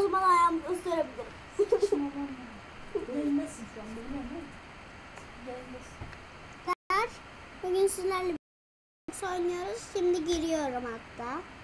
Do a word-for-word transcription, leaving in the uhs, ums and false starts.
zaman ayağımı gösterebilirim. Değmezsin şu an, değil mi? Değmezsin. Bugün sizlerle oynuyoruz. Şimdi giriyorum hatta.